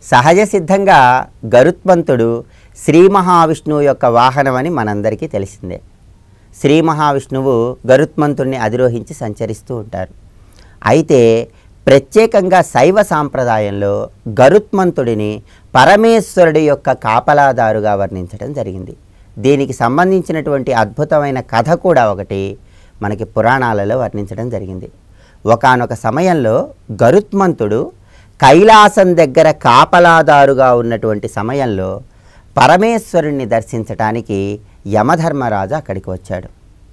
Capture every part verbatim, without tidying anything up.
సహజ సిద్ధంగా గరుత్మంతుడు శ్రీ మహావిష్ణువు యొక్క వాహనం అని మనందరికీ తెలిసిందే. శ్రీ మహావిష్ణువు గరుత్మంతుడిని అధిరోహించి సంచరిస్తూ ఉంటారు. అయితే ప్రత్యేకంగా శైవ సాంప్రదాయంలో గరుత్మంతుడిని పరమేశ్వరుడి యొక్క కాపలాదారుగా వర్ణించడం జరిగింది. దీనికి సంబంధించినటువంటి అద్భుతమైన కథ కూడా ఒకటి మనకి పురాణాలలో వర్ణించడం జరిగింది. ఒకానొక సమయంలో గరుత్మంతుడు కైలాసం దగ్గర కాపలాదారుగా ఉన్నటువంటి సమయంలో పరమేశ్వరుణ్ణి దర్శించటానికి యమధర్మరాజు అక్కడికి వచ్చాడు.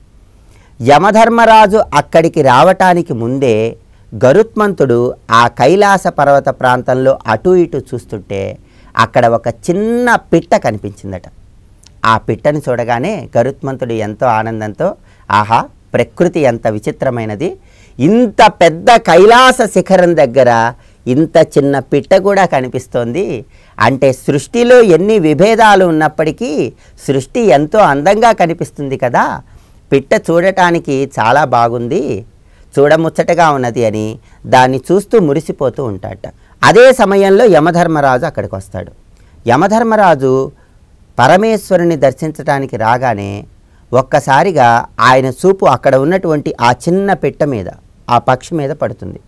యమధర్మరాజు అక్కడికి రావటానికి ముందే గరుత్మంతుడు ఆ కైలాస పర్వత ప్రాంతంలో అటు ఇటు చూస్తుంటే అక్కడ ఒక చిన్న పిట్ట కనిపించిందట. ఆ పిట్టను చూడగానే గరుత్మంతుడు ఎంతో ఆనందంతో, ఆహా, ప్రకృతి ఎంత విచిత్రమైనది, ఇంత పెద్ద కైలాస శిఖరం దగ్గర ఇంత చిన్న పిట్ట కూడా కనిపిస్తోంది అంటే సృష్టిలో ఎన్ని విభేదాలు ఉన్నప్పటికీ సృష్టి ఎంతో అందంగా కనిపిస్తుంది కదా, పిట్ట చూడటానికి చాలా బాగుంది, చూడముచ్చటగా ఉన్నది అని దాన్ని చూస్తూ మురిసిపోతూ ఉంటాడట. అదే సమయంలో యమధర్మరాజు అక్కడికి వస్తాడు. యమధర్మరాజు పరమేశ్వరుని దర్శించడానికి రాగానే ఒక్కసారిగా ఆయన చూపు అక్కడ ఉన్నటువంటి ఆ చిన్న పిట్ట మీద, ఆ పక్షి మీద పడుతుంది.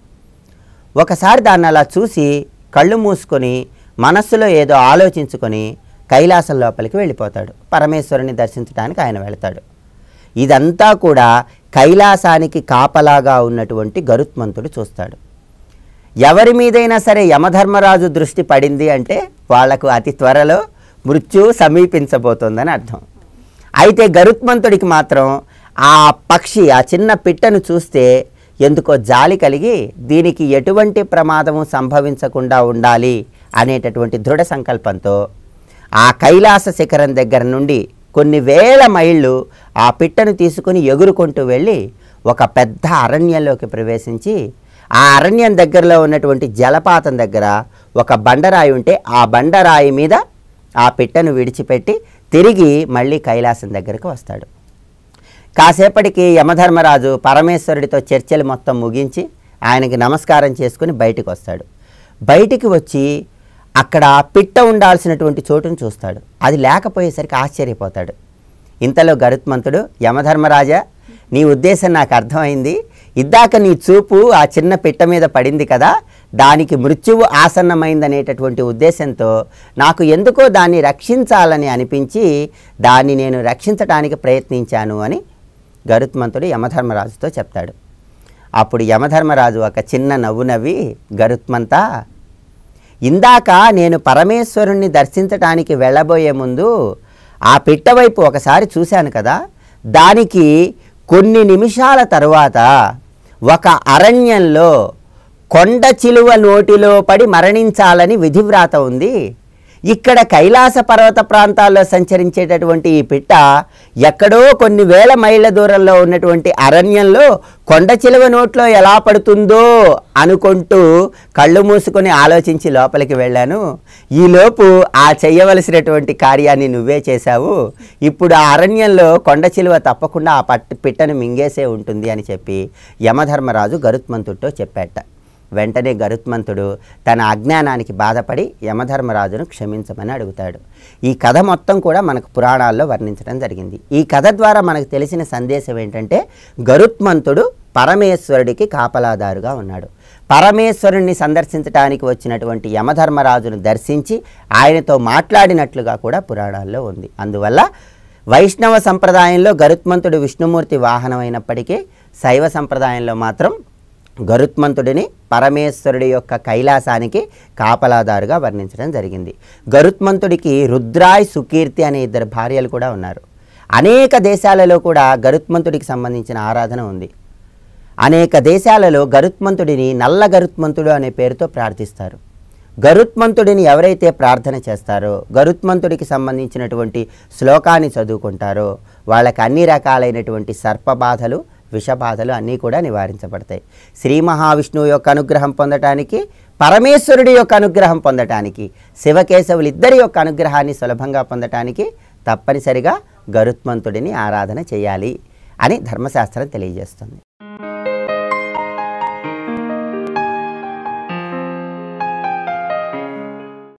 ఒకసారి దాన్ని అలా చూసి కళ్ళు మూసుకొని మనస్సులో ఏదో ఆలోచించుకొని కైలాసం లోపలికి వెళ్ళిపోతాడు. పరమేశ్వరుని దర్శించడానికి ఆయన వెళతాడు. ఇదంతా కూడా కైలాసానికి కాపలాగా ఉన్నటువంటి గరుత్మంతుడు చూస్తాడు. ఎవరి మీదైనా సరే యమధర్మరాజు దృష్టి పడింది అంటే వాళ్లకు అతి త్వరలో మృత్యు సమీపించబోతోందని అర్థం. అయితే గరుత్మంతుడికి మాత్రం ఆ పక్షి, ఆ చిన్న పిట్టను చూస్తే ఎందుకో జాలి కలిగి దీనికి ఎటువంటి ప్రమాదము సంభవించకుండా ఉండాలి అనేటటువంటి దృఢ సంకల్పంతో ఆ కైలాస శిఖరం దగ్గర నుండి కొన్ని వేల మైళ్ళు ఆ పిట్టను తీసుకుని ఎగురుకుంటూ వెళ్ళి ఒక పెద్ద అరణ్యంలోకి ప్రవేశించి ఆ అరణ్యం దగ్గరలో ఉన్నటువంటి జలపాతం దగ్గర ఒక బండరాయి ఉంటే ఆ బండరాయి మీద ఆ పిట్టను విడిచిపెట్టి తిరిగి మళ్ళీ కైలాసం దగ్గరకు వస్తాడు. కాసేపటికి యమధర్మరాజు పరమేశ్వరుడితో చర్చలు మొత్తం ముగించి ఆయనకి నమస్కారం చేసుకుని బయటికి వస్తాడు. బయటికి వచ్చి అక్కడ పిట్ట ఉండాల్సినటువంటి చోటును చూస్తాడు. అది లేకపోయేసరికి ఆశ్చర్యపోతాడు. ఇంతలో గరుత్మంతుడు, యమధర్మరాజా, నీ ఉద్దేశం నాకు అర్థమైంది, ఇద్దాక నీ చూపు ఆ చిన్న పిట్ట మీద పడింది కదా, దానికి మృత్యువు ఆసన్నమైందనేటటువంటి ఉద్దేశంతో నాకు ఎందుకో దాన్ని రక్షించాలని అనిపించి దాన్ని నేను రక్షించడానికి ప్రయత్నించాను అని గరుత్మంతుడు యమధర్మరాజుతో చెప్తాడు. అప్పుడు యమధర్మరాజు ఒక చిన్న నవ్వు నవ్వి, గరుత్మంతా, ఇందాక నేను పరమేశ్వరుణ్ణి దర్శించటానికి వెళ్ళబోయే ముందు ఆ పిట్ట వైపు ఒకసారి చూశాను కదా, దానికి కొన్ని నిమిషాల తరువాత ఒక అరణ్యంలో కొండ చిలువ నోటిలో పడి మరణించాలని విధివ్రాత ఉంది. ఇక్కడ కైలాస పర్వత ప్రాంతాల్లో సంచరించేటటువంటి ఈ పిట్ట ఎక్కడో కొన్ని వేల మైళ్ళ దూరంలో ఉన్నటువంటి అరణ్యంలో కొండ చిలువ నోట్లో ఎలా పడుతుందో అనుకుంటూ కళ్ళు మూసుకొని ఆలోచించి లోపలికి వెళ్ళాను. ఈలోపు ఆ చెయ్యవలసినటువంటి కార్యాన్ని నువ్వే చేశావు. ఇప్పుడు ఆ అరణ్యంలో కొండ చిలువ తప్పకుండా ఆ పట్టు పిట్టను మింగేసే ఉంటుంది అని చెప్పి యమధర్మరాజు గరుత్మంతుడితో చెప్పాట. వెంటనే గరుత్మంతుడు తన అజ్ఞానానికి బాధపడి యమధర్మరాజును క్షమించమని అడుగుతాడు. ఈ కథ మొత్తం కూడా మనకు పురాణాల్లో వర్ణించడం జరిగింది. ఈ కథ ద్వారా మనకు తెలిసిన సందేశం ఏంటంటే గరుత్మంతుడు పరమేశ్వరుడికి కాపలాదారుగా ఉన్నాడు. పరమేశ్వరుణ్ణి సందర్శించడానికి వచ్చినటువంటి యమధర్మరాజును దర్శించి ఆయనతో మాట్లాడినట్లుగా కూడా పురాణాల్లో ఉంది. అందువల్ల వైష్ణవ సంప్రదాయంలో గరుత్మంతుడు విష్ణుమూర్తి వాహనమైనప్పటికీ శైవ సంప్రదాయంలో మాత్రం గరుత్మంతుడిని పరమేశ్వరుడి యొక్క కైలాసానికి కాపలాదారుగా వర్ణించడం జరిగింది. గరుత్మంతుడికి రుద్రాయ్, సుకీర్తి అనే ఇద్దరు భార్యలు కూడా ఉన్నారు. అనేక దేశాలలో కూడా గరుత్మంతుడికి సంబంధించిన ఆరాధన ఉంది. అనేక దేశాలలో గరుత్మంతుడిని నల్ల గరుత్మంతుడు అనే పేరుతో ప్రార్థిస్తారు. గరుత్మంతుడిని ఎవరైతే ప్రార్థన చేస్తారో, గరుత్మంతుడికి సంబంధించినటువంటి శ్లోకాన్ని చదువుకుంటారో వాళ్ళకి అన్ని రకాలైనటువంటి సర్పబాధలు, విషబాధలు అన్నీ కూడా నివారించబడతాయి. శ్రీ మహావిష్ణువు యొక్క అనుగ్రహం పొందటానికి, పరమేశ్వరుడి యొక్క అనుగ్రహం పొందటానికి, శివకేశవులు ఇద్దరి యొక్క అనుగ్రహాన్ని సులభంగా పొందటానికి తప్పనిసరిగా గరుత్మంతుడిని ఆరాధన చేయాలి అని ధర్మశాస్త్రం తెలియజేస్తుంది.